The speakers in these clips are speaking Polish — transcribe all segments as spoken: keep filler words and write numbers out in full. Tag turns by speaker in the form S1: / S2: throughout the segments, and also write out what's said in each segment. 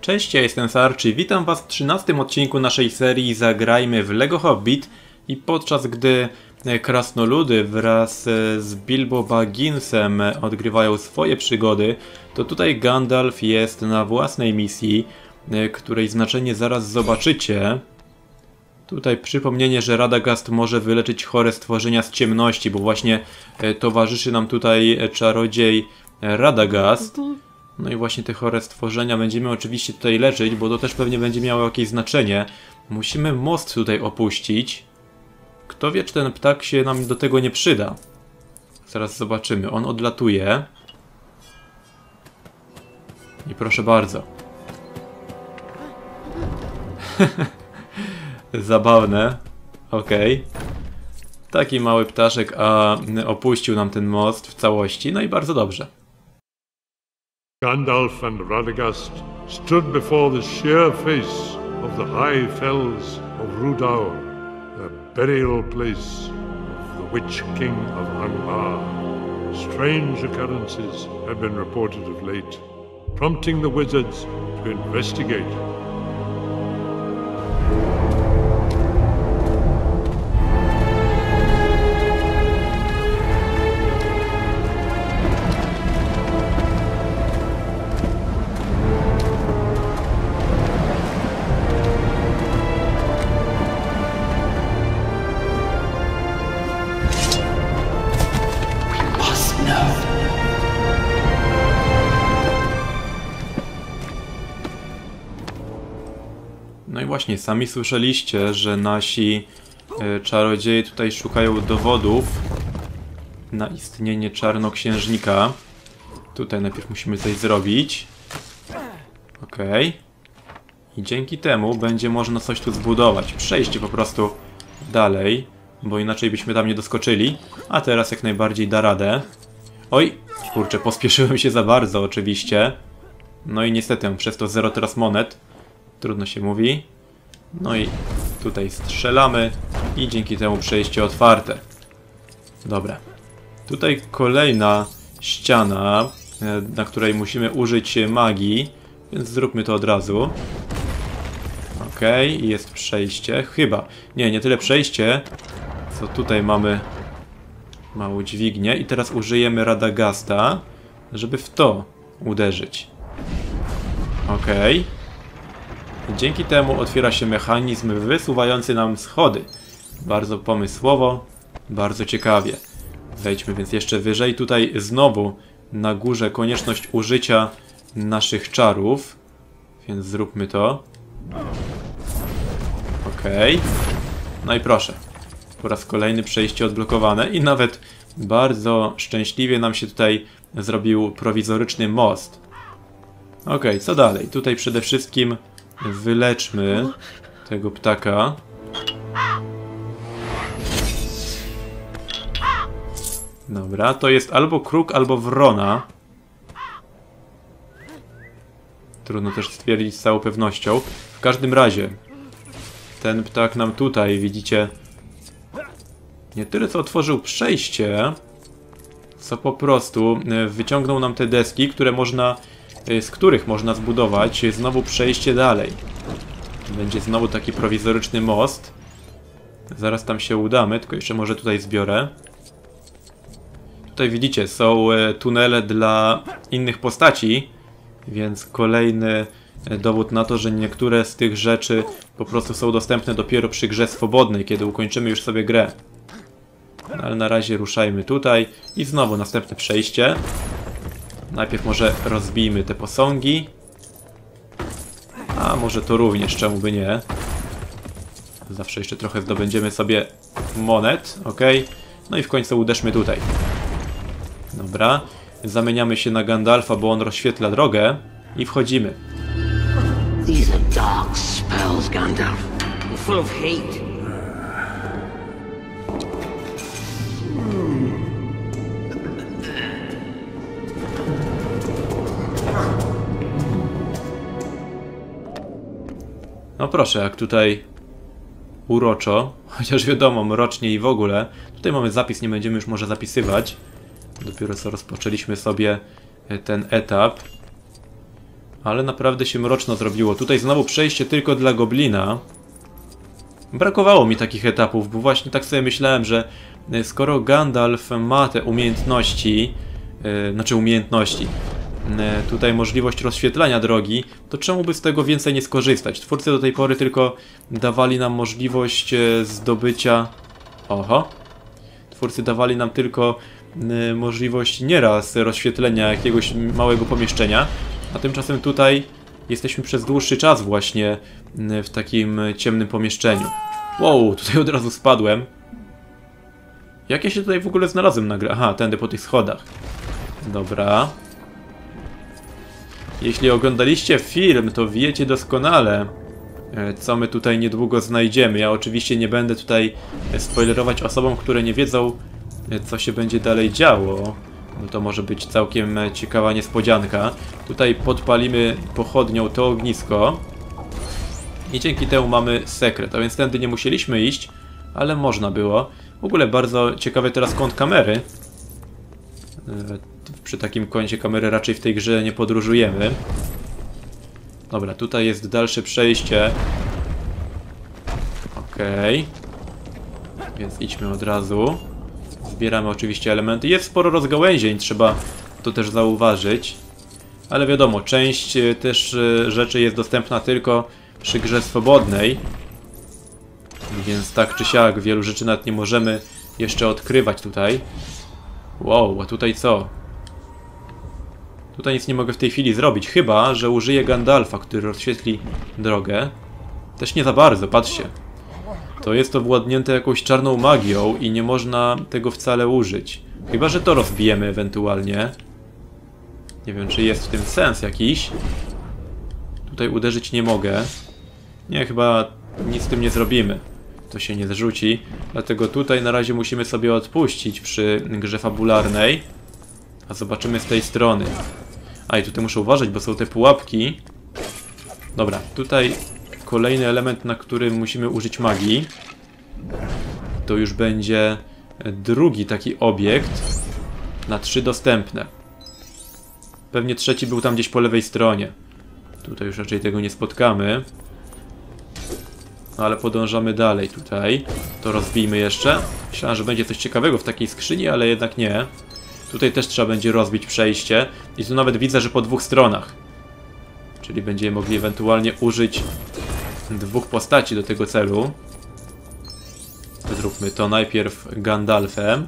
S1: Cześć, ja jestem Sarczy, witam was w trzynastym odcinku naszej serii Zagrajmy w Lego Hobbit i podczas gdy krasnoludy wraz z Bilbo Bagginsem odgrywają swoje przygody, to tutaj Gandalf jest na własnej misji, której znaczenie zaraz zobaczycie. Tutaj przypomnienie, że Radagast może wyleczyć chore stworzenia z ciemności, bo właśnie towarzyszy nam tutaj czarodziej Radagast. No i właśnie te chore stworzenia będziemy oczywiście tutaj leczyć, bo to też pewnie będzie miało jakieś znaczenie. Musimy most tutaj opuścić. Kto wie, czy ten ptak się nam do tego nie przyda. Zaraz zobaczymy. On odlatuje. I proszę bardzo. Zabawne. Okej. Okay. Taki mały ptaszek, a opuścił nam ten most w całości. No i bardzo dobrze.
S2: Gandalf and Radagast stood before the sheer face of the high fells of Rhudaur, the burial place of the Witch King of Angmar. Strange occurrences had been reported of late, prompting the wizards to investigate.
S1: No i właśnie, sami słyszeliście, że nasi e, czarodzieje tutaj szukają dowodów na istnienie czarnoksiężnika. Tutaj najpierw musimy coś zrobić. Okej. Okay. I dzięki temu będzie można coś tu zbudować. Przejść po prostu dalej, bo inaczej byśmy tam nie doskoczyli. A teraz jak najbardziej da radę. Oj, kurczę, pospieszyłem się za bardzo oczywiście. No i niestety mam przez to zero teraz monet. Trudno się mówi. No i tutaj strzelamy i dzięki temu przejście otwarte. Dobra. Tutaj kolejna ściana, na której musimy użyć magii, więc zróbmy to od razu. Okej, okay, jest przejście. Chyba. Nie, nie tyle przejście, co tutaj mamy małą dźwignię i teraz użyjemy Radagasta, żeby w to uderzyć. Okej. Okay. Dzięki temu otwiera się mechanizm wysuwający nam schody. Bardzo pomysłowo, bardzo ciekawie. Wejdźmy więc jeszcze wyżej. Tutaj znowu na górze konieczność użycia naszych czarów. Więc zróbmy to. Okej. Okay. No i proszę. Po raz kolejny przejście odblokowane i nawet bardzo szczęśliwie nam się tutaj zrobił prowizoryczny most. Okej, okay, co dalej? Tutaj przede wszystkim wyleczmy tego ptaka. Dobra, to jest albo kruk, albo wrona. Trudno też stwierdzić z całą pewnością. W każdym razie ten ptak nam tutaj, widzicie, nie tyle co otworzył przejście, co po prostu wyciągnął nam te deski, które można, z których można zbudować znowu przejście dalej. Będzie znowu taki prowizoryczny most. Zaraz tam się udamy, tylko jeszcze może tutaj zbiorę. Tutaj widzicie, są tunele dla innych postaci, więc kolejny dowód na to, że niektóre z tych rzeczy po prostu są dostępne dopiero przy grze swobodnej, kiedy ukończymy już sobie grę. No, ale na razie ruszajmy tutaj i znowu następne przejście. Najpierw może rozbijmy te posągi. A może to również, czemu by nie. Zawsze jeszcze trochę zdobędziemy sobie monet, ok. No i w końcu uderzmy tutaj. Dobra, zamieniamy się na Gandalfa, bo on rozświetla drogę i wchodzimy.
S3: These are dark spells, Gandalf. They're full of hate.
S1: No proszę, jak tutaj uroczo, chociaż wiadomo, mrocznie i w ogóle. Tutaj mamy zapis, nie będziemy już może zapisywać. Dopiero co rozpoczęliśmy sobie ten etap. Ale naprawdę się mroczno zrobiło. Tutaj znowu przejście tylko dla goblina. Brakowało mi takich etapów, bo właśnie tak sobie myślałem, że skoro Gandalf ma te umiejętności, yy, znaczy umiejętności, yy, tutaj możliwość rozświetlania drogi, to czemu by z tego więcej nie skorzystać? Twórcy do tej pory tylko dawali nam możliwość yy, zdobycia... Oho. Twórcy dawali nam tylko yy, możliwość nieraz rozświetlenia jakiegoś małego pomieszczenia, a tymczasem tutaj jesteśmy przez dłuższy czas właśnie yy, w takim ciemnym pomieszczeniu. Wow, tutaj od razu spadłem. Jak ja się tutaj w ogóle znalazłem nagle? Aha, tędy po tych schodach. Dobra. Jeśli oglądaliście film, to wiecie doskonale, co my tutaj niedługo znajdziemy. Ja oczywiście nie będę tutaj spoilerować osobom, które nie wiedzą, co się będzie dalej działo. No to może być całkiem ciekawa niespodzianka. Tutaj podpalimy pochodnią to ognisko. I dzięki temu mamy sekret. A więc tędy nie musieliśmy iść, ale można było. W ogóle bardzo ciekawy teraz kąt kamery. Przy takim kącie kamery raczej w tej grze nie podróżujemy. Dobra, tutaj jest dalsze przejście. Okej. Okay. Więc idźmy od razu. Zbieramy oczywiście elementy. Jest sporo rozgałęzień, trzeba to też zauważyć. Ale wiadomo, część też rzeczy jest dostępna tylko przy grze swobodnej. Więc tak czy siak wielu rzeczy nawet nie możemy jeszcze odkrywać tutaj. Wow, a tutaj co? Tutaj nic nie mogę w tej chwili zrobić, chyba że użyję Gandalfa, który rozświetli drogę. Też nie za bardzo, patrzcie. To jest owładnięte jakąś czarną magią i nie można tego wcale użyć. Chyba że to rozbijemy ewentualnie. Nie wiem, czy jest w tym sens jakiś. Tutaj uderzyć nie mogę. Nie, chyba nic z tym nie zrobimy. To się nie zrzuci. Dlatego tutaj na razie musimy sobie odpuścić przy grze fabularnej. A zobaczymy z tej strony. A i tutaj muszę uważać, bo są te pułapki. Dobra, tutaj kolejny element, na którym musimy użyć magii. To już będzie drugi taki obiekt. Na trzy dostępne. Pewnie trzeci był tam gdzieś po lewej stronie. Tutaj już raczej tego nie spotkamy. No ale podążamy dalej tutaj. To rozbijmy jeszcze. Myślałem, że będzie coś ciekawego w takiej skrzyni, ale jednak nie. Tutaj też trzeba będzie rozbić przejście. I tu nawet widzę, że po dwóch stronach. Czyli będziemy mogli ewentualnie użyć dwóch postaci do tego celu. Zróbmy to najpierw Gandalfem.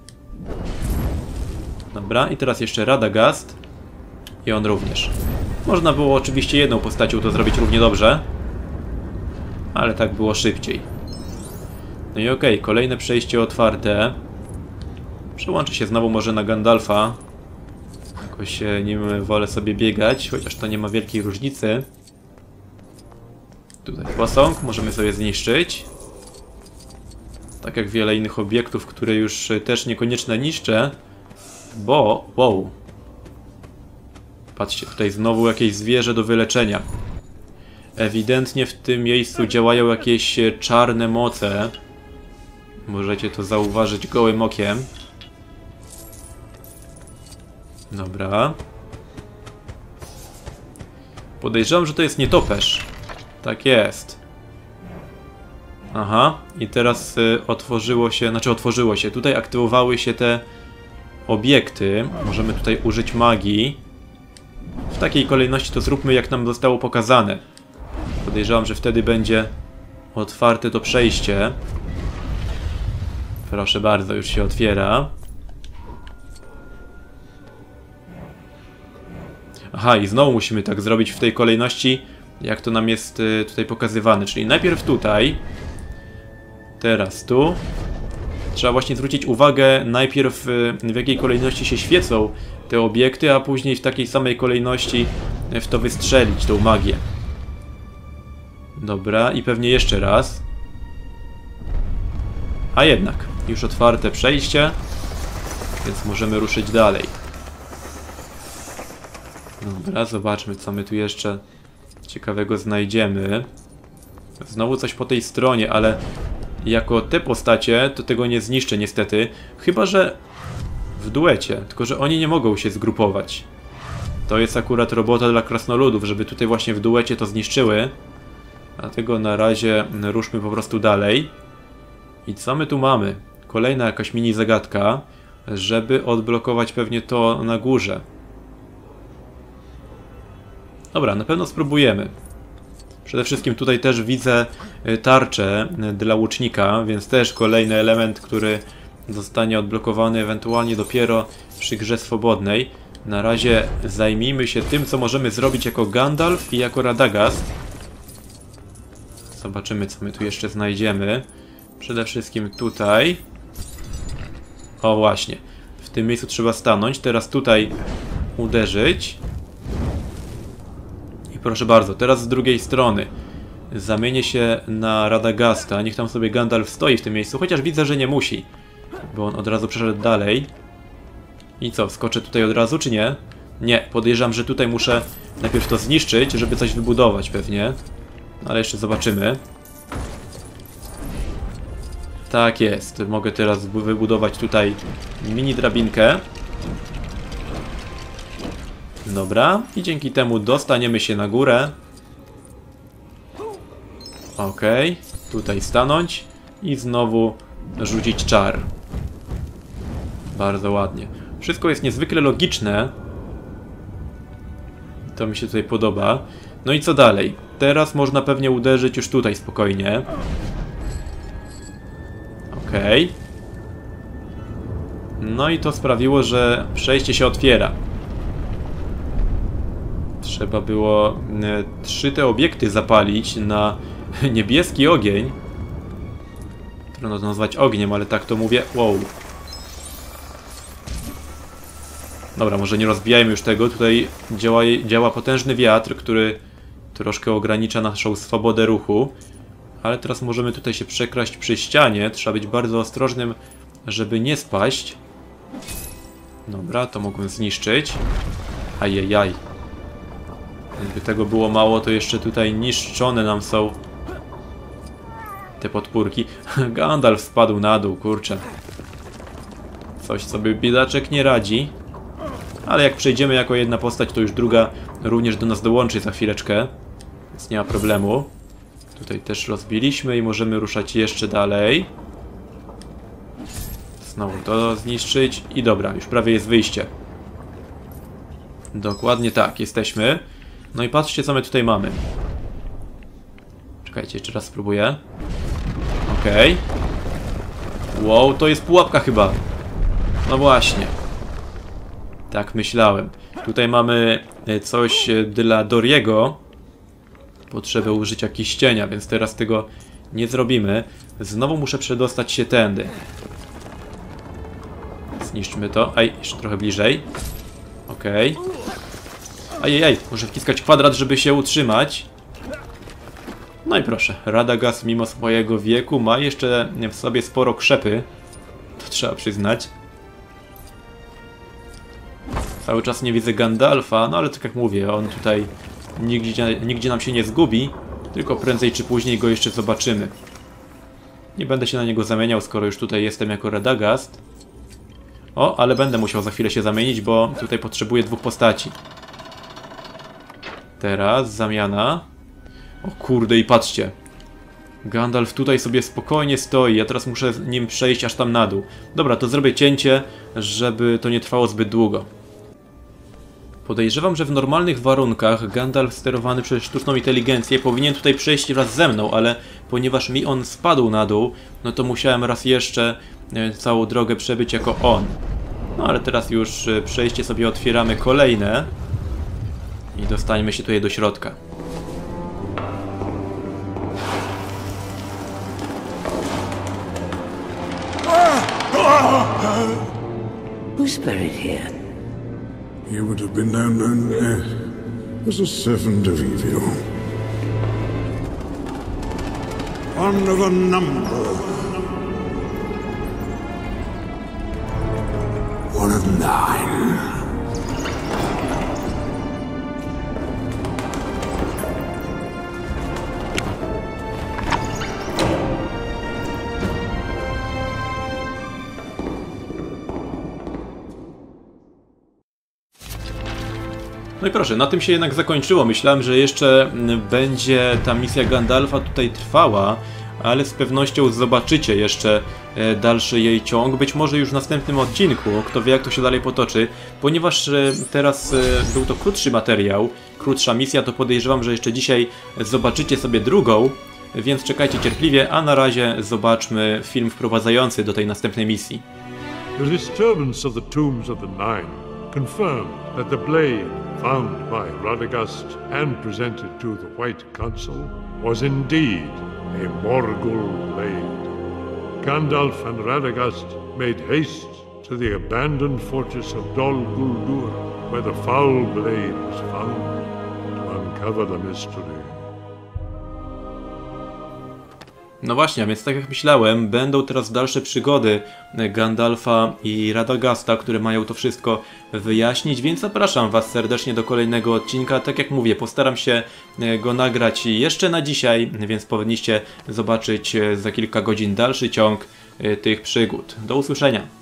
S1: Dobra, i teraz jeszcze Radagast. I on również. Można było oczywiście jedną postacią to zrobić równie dobrze. Ale tak było szybciej. No i okej, okay, kolejne przejście otwarte. Przełączę się znowu może na Gandalfa. Jakoś nim wolę sobie biegać, chociaż to nie ma wielkiej różnicy. Tutaj posąg, możemy sobie zniszczyć. Tak jak wiele innych obiektów, które już też niekoniecznie niszczę. Bo, wow. Patrzcie, tutaj znowu jakieś zwierzę do wyleczenia. Ewidentnie w tym miejscu działają jakieś czarne moce. Możecie to zauważyć gołym okiem. Dobra. Podejrzewam, że to jest nietoperz. Tak jest. Aha, i teraz y, otworzyło się, znaczy otworzyło się. Tutaj aktywowały się te obiekty. Możemy tutaj użyć magii. W takiej kolejności to zróbmy, jak nam zostało pokazane. Podejrzewam, że wtedy będzie otwarte to przejście. Proszę bardzo, już się otwiera. Aha, i znowu musimy tak zrobić w tej kolejności, jak to nam jest tutaj pokazywane. Czyli najpierw tutaj, teraz tu. Trzeba właśnie zwrócić uwagę najpierw w jakiej kolejności się świecą te obiekty, a później w takiej samej kolejności w to wystrzelić tą magię. Dobra, i pewnie jeszcze raz. A jednak, już otwarte przejście, więc możemy ruszyć dalej. Dobra, zobaczmy, co my tu jeszcze ciekawego znajdziemy. Znowu coś po tej stronie, ale jako te postacie to tego nie zniszczę niestety. Chyba że w duecie, tylko że oni nie mogą się zgrupować. To jest akurat robota dla krasnoludów, żeby tutaj właśnie w duecie to zniszczyły. Dlatego na razie ruszmy po prostu dalej. I co my tu mamy? Kolejna jakaś mini zagadka, żeby odblokować pewnie to na górze. Dobra, na pewno spróbujemy. Przede wszystkim tutaj też widzę tarczę dla łucznika, więc też kolejny element, który zostanie odblokowany ewentualnie dopiero przy grze swobodnej. Na razie zajmijmy się tym, co możemy zrobić jako Gandalf i jako Radagast. Zobaczymy, co my tu jeszcze znajdziemy. Przede wszystkim tutaj. O właśnie, w tym miejscu trzeba stanąć, teraz tutaj uderzyć. I proszę bardzo, teraz z drugiej strony zamienię się na Radagasta, niech tam sobie Gandalf stoi w tym miejscu, chociaż widzę, że nie musi, bo on od razu przeszedł dalej. I co, wskoczę tutaj od razu, czy nie? Nie, podejrzewam, że tutaj muszę najpierw to zniszczyć, żeby coś wybudować pewnie. Ale jeszcze zobaczymy. Tak jest, mogę teraz wybudować tutaj mini drabinkę. Dobra, i dzięki temu dostaniemy się na górę. Okej, tutaj stanąć i znowu rzucić czar. Bardzo ładnie. Wszystko jest niezwykle logiczne. To mi się tutaj podoba. No i co dalej? Teraz można pewnie uderzyć już tutaj spokojnie. Okej. No i to sprawiło, że przejście się otwiera. Trzeba było e, trzy te obiekty zapalić na niebieski ogień. Trudno to nazwać ogniem, ale tak to mówię. Wow. Dobra, może nie rozbijajmy już tego. Tutaj działa, działa potężny wiatr, który troszkę ogranicza naszą swobodę ruchu. Ale teraz możemy tutaj się przekraść przy ścianie. Trzeba być bardzo ostrożnym, żeby nie spaść. Dobra, to mogłem zniszczyć. Ajajaj. Gdyby tego było mało, to jeszcze tutaj niszczone nam są te podpórki. Gandalf spadł na dół, kurczę. Coś sobie biedaczek nie radzi. Ale jak przejdziemy jako jedna postać, to już druga również do nas dołączy za chwileczkę. Więc nie ma problemu. Tutaj też rozbiliśmy i możemy ruszać jeszcze dalej. Znowu to zniszczyć. I dobra, już prawie jest wyjście. Dokładnie tak, jesteśmy. No i patrzcie, co my tutaj mamy. Czekajcie, jeszcze raz spróbuję. Okej. Okay. Wow, to jest pułapka chyba. No właśnie. Tak myślałem. Tutaj mamy coś dla Doriego. Potrzebę użycia kiścienia, więc teraz tego nie zrobimy. Znowu muszę przedostać się tędy. Zniszczmy to. Aj, jeszcze trochę bliżej. Okej. Okay. Ajajaj, muszę wciskać kwadrat, żeby się utrzymać. No i proszę, Radagast mimo swojego wieku ma jeszcze w sobie sporo krzepy. To trzeba przyznać. Cały czas nie widzę Gandalfa, no ale tak jak mówię, on tutaj nigdzie, nigdzie nam się nie zgubi. Tylko prędzej czy później go jeszcze zobaczymy. Nie będę się na niego zamieniał, skoro już tutaj jestem jako Radagast. O, ale będę musiał za chwilę się zamienić, bo tutaj potrzebuję dwóch postaci. Teraz zamiana. O kurde, i patrzcie. Gandalf tutaj sobie spokojnie stoi. Ja teraz muszę nim przejść aż tam na dół. Dobra, to zrobię cięcie, żeby to nie trwało zbyt długo. Podejrzewam, że w normalnych warunkach Gandalf sterowany przez sztuczną inteligencję powinien tutaj przejść wraz ze mną, ale ponieważ mi on spadł na dół, no to musiałem raz jeszcze całą drogę przebyć jako on. No ale teraz już przejście sobie otwieramy kolejne. I dostańmy się tutaj do środka.
S3: Who's buried here?
S4: He would have been known known as a servant of evil. One of a number. One of nine.
S1: No i proszę, na tym się jednak zakończyło. Myślałem, że jeszcze będzie ta misja Gandalfa tutaj trwała, ale z pewnością zobaczycie jeszcze dalszy jej ciąg, być może już w następnym odcinku, kto wie jak to się dalej potoczy, ponieważ teraz był to krótszy materiał, krótsza misja, to podejrzewam, że jeszcze dzisiaj zobaczycie sobie drugą, więc czekajcie cierpliwie, a na razie zobaczmy film wprowadzający do tej następnej misji.
S2: The disturbance of the tombs of the Nine confirmed that the blade found by Radagast and presented to the White Council was indeed a Morgul blade. Gandalf and Radagast made haste to the abandoned fortress of Dol Guldur, where the foul blade was found, to uncover the mystery.
S1: No właśnie, a więc tak jak myślałem, będą teraz dalsze przygody Gandalfa i Radagasta, które mają to wszystko wyjaśnić, więc zapraszam was serdecznie do kolejnego odcinka. Tak jak mówię, postaram się go nagrać jeszcze na dzisiaj, więc powinniście zobaczyć za kilka godzin dalszy ciąg tych przygód. Do usłyszenia!